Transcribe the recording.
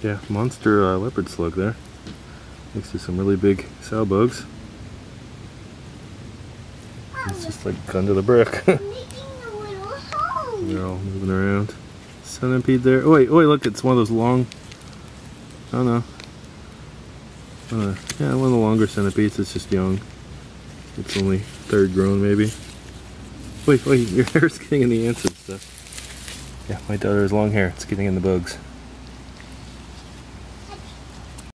Yeah, monster leopard slug there. Next to some really big sow bugs. It's just like under the brick. They're all moving around. Centipede there. Oh wait, look, it's one of those long, I don't know. Yeah, one of the longer centipedes. It's just young. It's only third grown maybe. Wait, your hair's getting in the ants and stuff. Yeah, my daughter has long hair. It's getting in the bugs.